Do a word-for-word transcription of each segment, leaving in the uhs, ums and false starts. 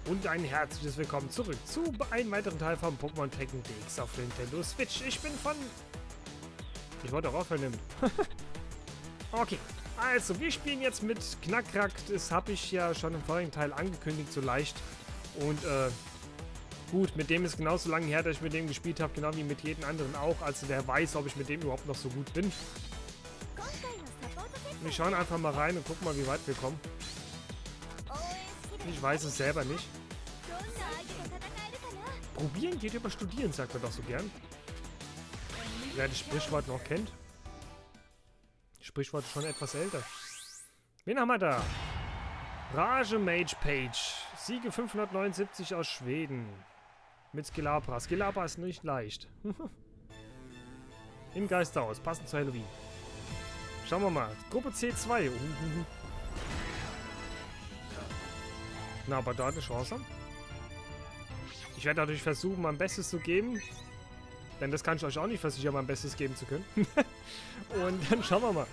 Und ein herzliches Willkommen zurück zu einem weiteren Teil von Pokémon Tekken D X auf der Nintendo Switch. Ich bin von... Ich wollte auch aufhören damit. Okay, also wir spielen jetzt mit Knackrack. Das habe ich ja schon im vorigen Teil angekündigt, so leicht. Und äh, gut, mit dem ist genauso lange her, dass ich mit dem gespielt habe, genau wie mit jedem anderen auch. Also wer weiß, ob ich mit dem überhaupt noch so gut bin. Wir schauen einfach mal rein und gucken mal, wie weit wir kommen. Ich weiß es selber nicht. Probieren geht über Studieren, sagt man doch so gern. Wer das Sprichwort noch kennt. Das Sprichwort ist schon etwas älter. Wen haben wir da? Rage Mage Page. Siege fünfhundertneunundsiebzig aus Schweden. Mit Skilabra. Skilabra ist nicht leicht. Im Geisterhaus. Passend zu Halloween. Schauen wir mal. Gruppe C zwei. Na, aber da eine Chance. Ich werde natürlich versuchen, mein Bestes zu geben. Denn das kann ich euch auch nicht versichern, mein Bestes geben zu können. Und dann schauen wir mal.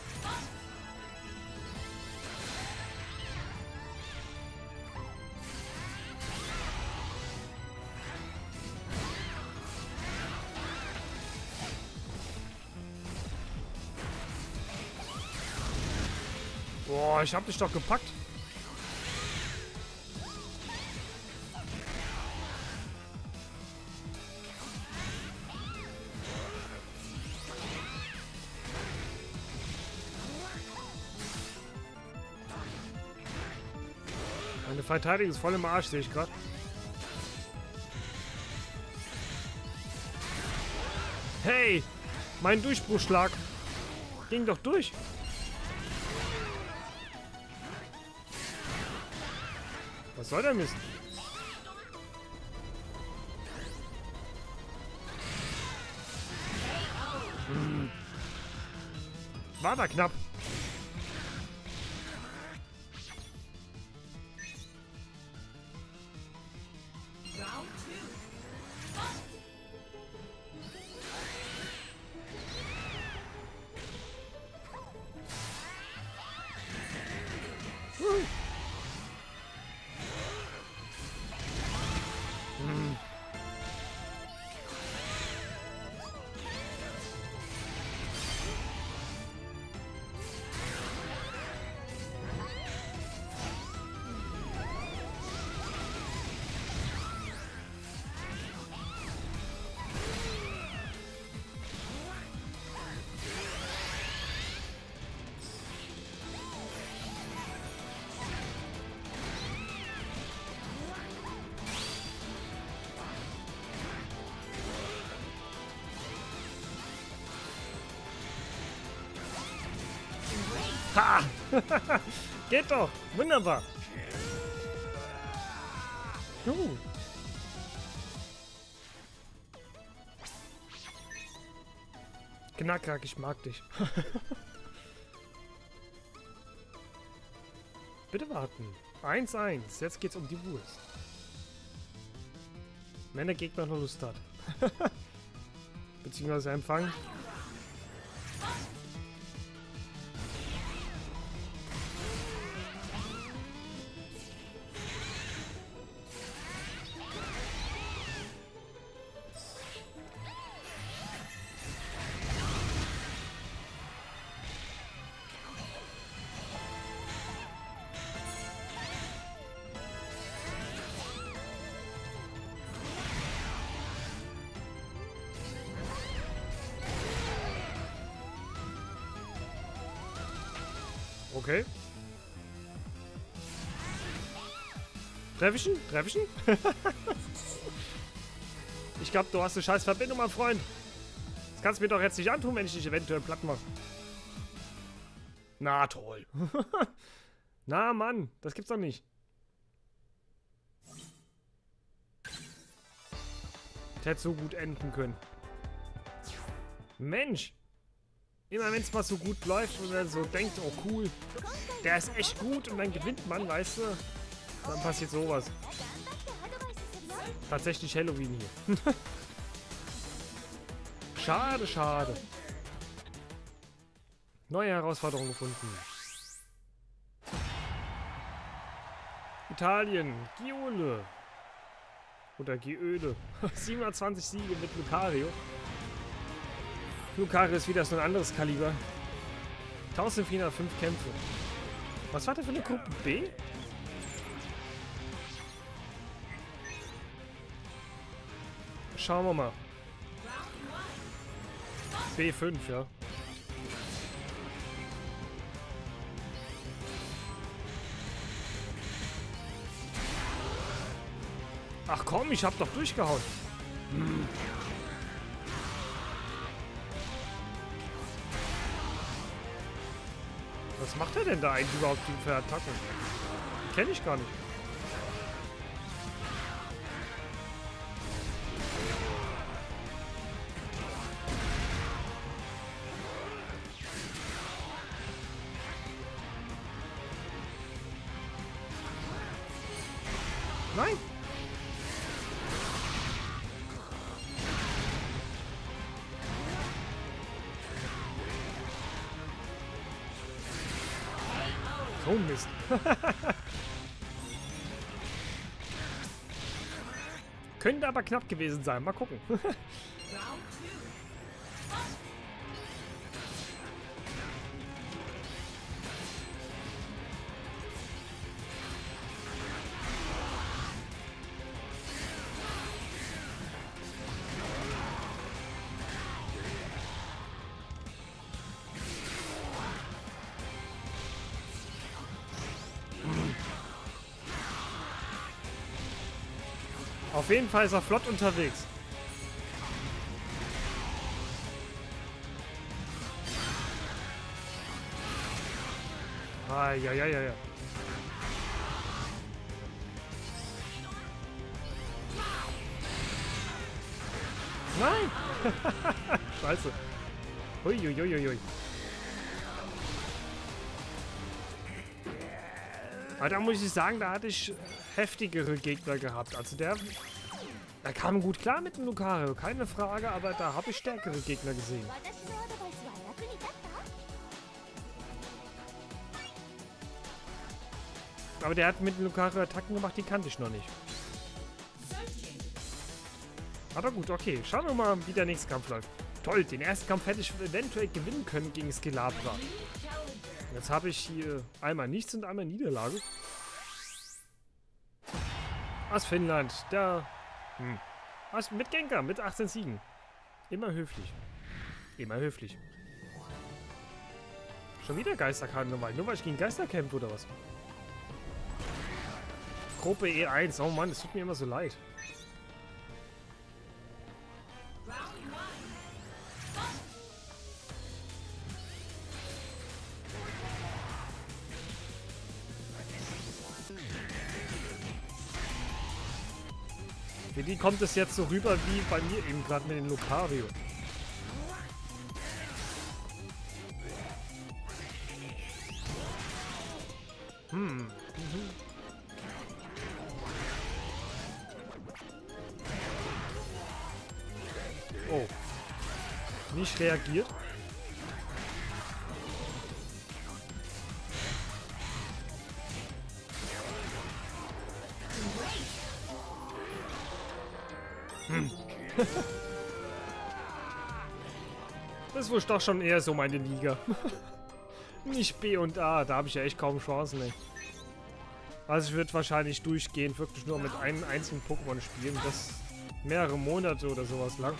Boah, ich hab dich doch gepackt. Meine Verteidigung ist voll im Arsch, sehe ich gerade. Hey! Mein Durchbruchschlag ging doch durch. Was soll der Mist? Hm. War da knapp. Hm. Ha! Geht doch! Wunderbar! Uh. Knackrack, ich mag dich. Bitte warten. eins eins. Jetzt geht's um die Wurst. Wenn der Gegner noch Lust hat. Beziehungsweise Empfang. Okay. Treff ich ihn? Treff ich ihn? Ich glaube, du hast eine scheiß Verbindung, mein Freund. Das kannst du mir doch jetzt nicht antun, wenn ich dich eventuell platt mache. Na toll. Na Mann, das gibt's doch nicht. Das hätte so gut enden können. Mensch. Immer wenn es mal so gut läuft und man so denkt, oh cool, der ist echt gut und dann gewinnt man, weißt du, dann passiert sowas. Tatsächlich Halloween hier. Schade, schade. Neue Herausforderung gefunden. Italien. Giole. Oder Giöle. siebenundzwanzig Siege mit Lucario. Lucario ist wieder so ein anderes Kaliber. eintausendvierhundertfünf Kämpfe. Was war das für eine Gruppe B? Schauen wir mal. B fünf, ja. Ach komm, ich hab doch durchgehauen. Hm. Was macht er denn da eigentlich überhaupt für Attacken? Kenne ich gar nicht. Nein! Oh Mist. Könnte aber knapp gewesen sein. Mal gucken. Auf jeden Fall ist er flott unterwegs. Ah, ja, ja, ja, ja. Nein! Scheiße. Uiuiuiui. Aber da muss ich sagen, da hatte ich heftigere Gegner gehabt. Also der, der kam gut klar mit dem Lucario, keine Frage, aber da habe ich stärkere Gegner gesehen. Aber der hat mit dem Lucario Attacken gemacht, die kannte ich noch nicht. Aber gut, okay. Schauen wir mal, wie der nächste Kampf läuft. Toll, den ersten Kampf hätte ich eventuell gewinnen können gegen Skelabra. Jetzt habe ich hier einmal nichts und einmal Niederlage. Aus Finnland, der... Hm. Was mit Gengar, mit achtzehn Siegen. Immer höflich. Immer höflich. Schon wieder Geisterkarneval, nur weil ich gegen Geister kämpfe oder was? Gruppe E eins, oh Mann, es tut mir immer so leid. Für die kommt es jetzt so rüber wie bei mir eben gerade mit dem Lucario. Hm. Mhm. Oh. Nicht reagiert. Hm. Das ist wohl doch schon eher so meine Liga. Nicht B und A, da habe ich ja echt kaum Chancen, ey. Also ich würde wahrscheinlich durchgehend wirklich nur mit einem einzigen Pokémon spielen. Das mehrere Monate oder sowas lang.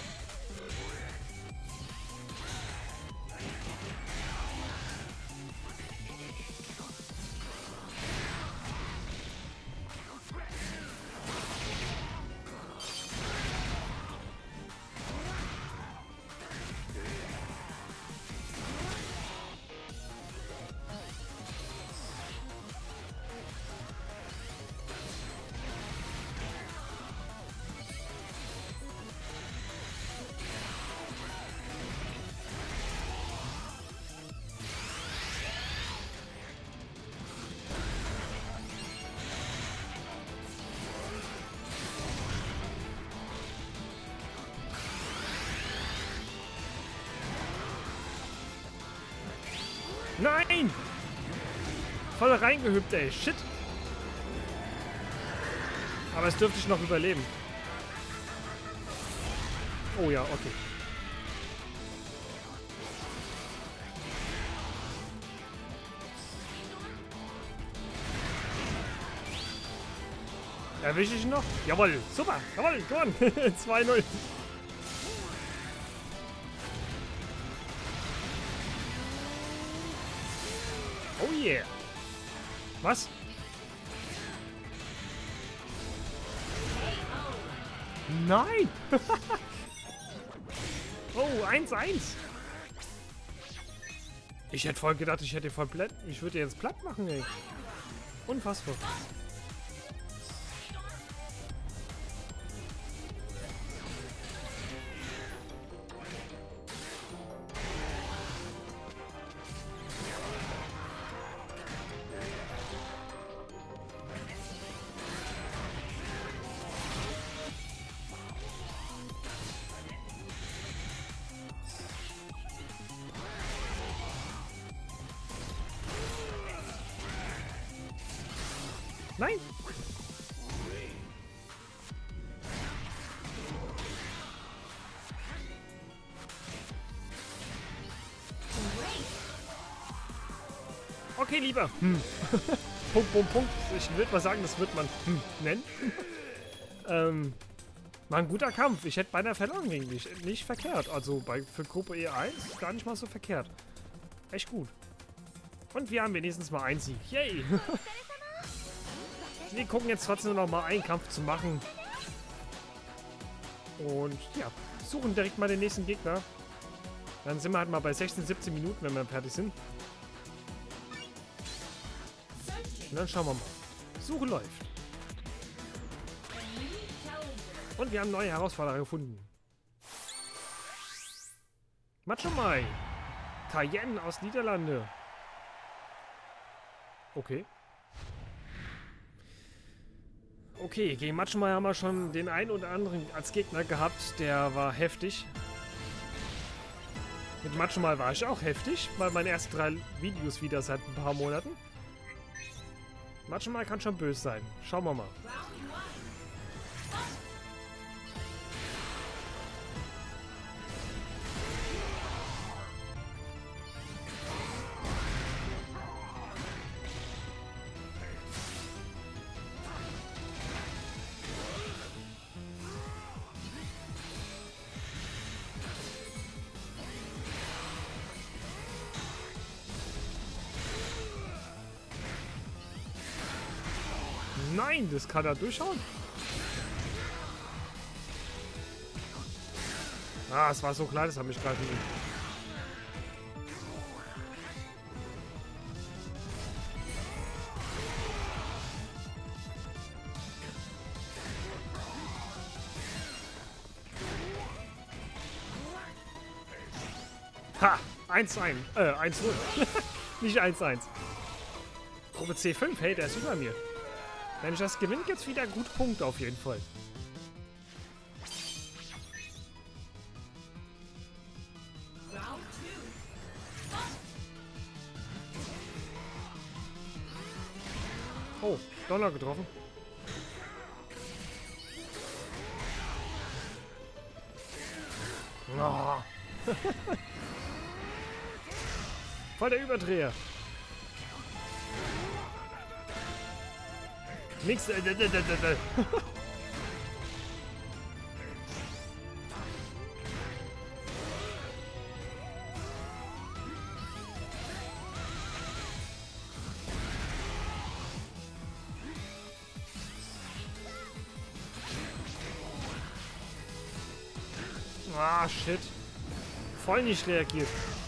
Nein! Voll reingehüpft, ey. Shit. Aber es dürfte ich noch überleben. Oh ja, okay. Erwische ich ihn noch? Jawohl, super, jawohl, gewonnen. zwei null. Oh yeah. Was? Nein! Oh, eins eins. Ich hätte voll gedacht, ich hätte voll platt. Ich würde jetzt platt machen, ey. Unfassbar. Nein! Okay, lieber. Hm. Punkt, Punkt, Punkt. Ich würde mal sagen, das wird man hm, nennen. ähm, war ein guter Kampf. Ich hätte beinahe verloren gegen dich. Nicht verkehrt. Also bei, für Gruppe E eins gar nicht mal so verkehrt. Echt gut. Und wir haben wenigstens mal einen Sieg. Yay! Wir gucken jetzt trotzdem noch mal einen Kampf zu machen. Und ja, suchen direkt mal den nächsten Gegner. Dann sind wir halt mal bei sechzehn, siebzehn Minuten, wenn wir fertig sind. Und dann schauen wir mal. Suche läuft. Und wir haben neue Herausforderer gefunden. Macho Mai. Cayenne aus Niederlande. Okay. Okay, gegen Macho Mai haben wir schon den einen oder anderen als Gegner gehabt, der war heftig. Mit Macho Mai war ich auch heftig, weil meine ersten drei Videos wieder seit ein paar Monaten. Macho Mai kann schon böse sein. Schauen wir mal. Nein, das kann er durchschauen. Ah, es war so klar, das hat mich gerade nicht. Ha! eins eins. Äh, eins null. Nicht eins eins. Gruppe C fünf, hey, der ist über mir. Wenn ich das gewinne, gibt es wieder gut Punkte auf jeden Fall. Oh, Donner getroffen. Oh. Voll der Überdreher. Nix. Äh, äh, äh, äh, äh. Ah, shit. Voll nicht reagiert.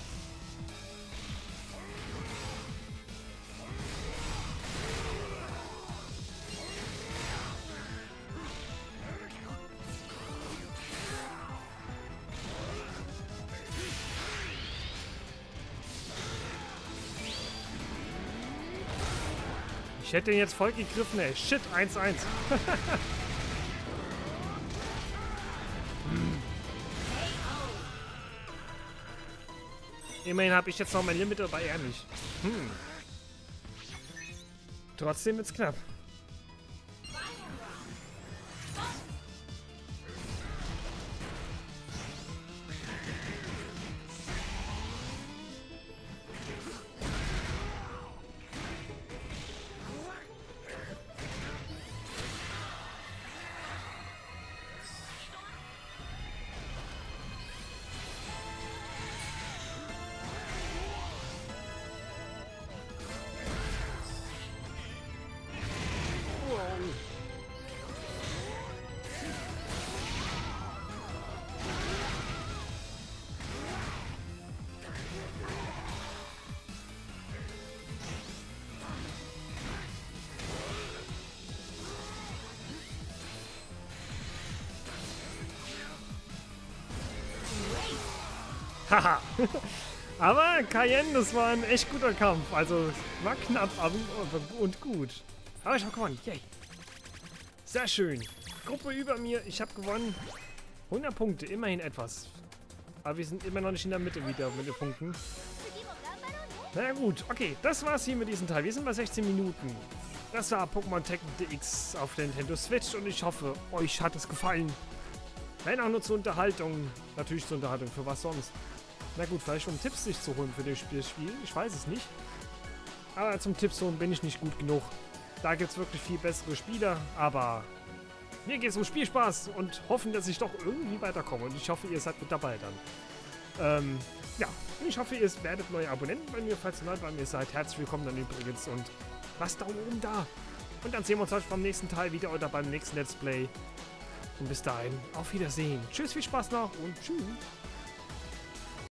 Ich hätte ihn jetzt voll gegriffen, ey. Shit, eins eins. hm. Immerhin habe ich jetzt noch mein Limit, aber er nicht. Hm. Trotzdem wird's knapp. Haha. Aber Cayenne, das war ein echt guter Kampf. Also war knapp aber, und gut. Aber ich habe gewonnen. Yay. Sehr schön. Gruppe über mir. Ich habe gewonnen. hundert Punkte. Immerhin etwas. Aber wir sind immer noch nicht in der Mitte wieder mit den Punkten. Na gut. Okay. Das war's hier mit diesem Teil. Wir sind bei sechzehn Minuten. Das war Pokémon Tekken D X auf der Nintendo Switch. Und ich hoffe, euch hat es gefallen. Wenn auch nur zur Unterhaltung. Natürlich zur Unterhaltung. Für was sonst? Na gut, vielleicht um Tipps sich zu holen für das Spiel. Ich weiß es nicht. Aber zum Tipps holen bin ich nicht gut genug. Da gibt es wirklich viel bessere Spieler. Aber mir geht es um Spielspaß und hoffen, dass ich doch irgendwie weiterkomme. Und ich hoffe, ihr seid mit dabei dann. Ähm, ja. Und ich hoffe, ihr werdet neue Abonnenten bei mir, falls ihr neu bei mir seid. Herzlich willkommen dann übrigens und lasst Daumen oben da. Und dann sehen wir uns heute beim nächsten Teil wieder oder beim nächsten Let's Play. Und bis dahin, auf Wiedersehen. Tschüss, viel Spaß noch und tschüss.